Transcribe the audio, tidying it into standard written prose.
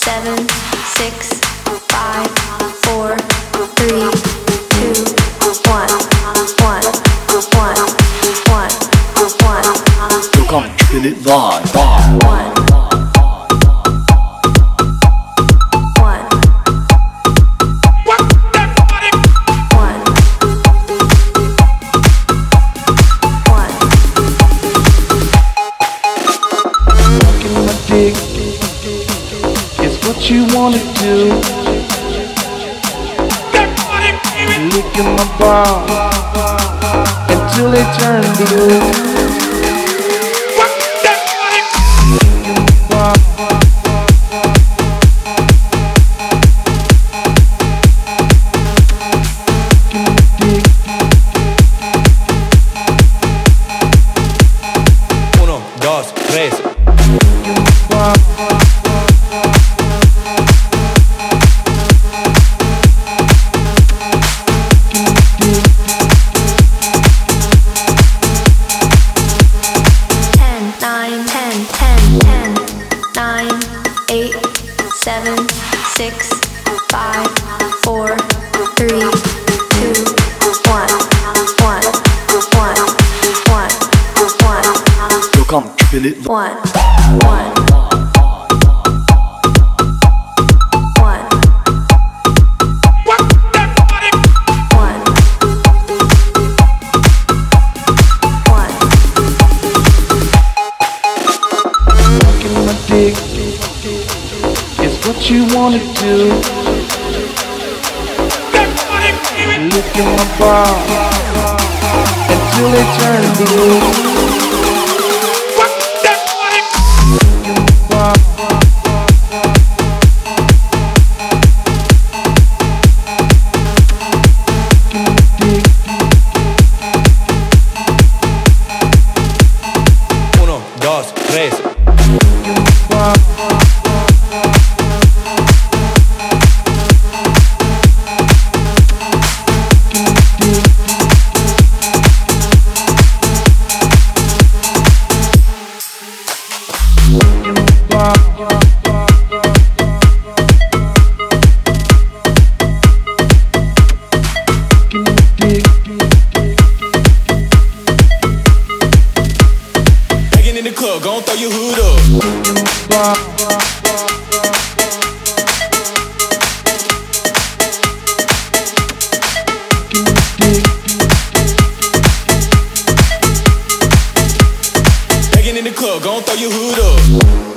7, 6, 5, 4, 3, 2, 1, 1, 1, 1, 1. Gökhan Küpeli live. It's what you wanna do. Look in my bra until they turn blue. Uno, dos, tres. 7, 6, 5, 4, 3, 2, 1, 1, 1, 1, 1. Gökhan Küpeli 1, 1. It's what you wanna do. Look in my bra until they turn blue. Uno, dos, tres. Begging in the club, gon' throw your hood up. Begging in the club, gon' throw your hood up.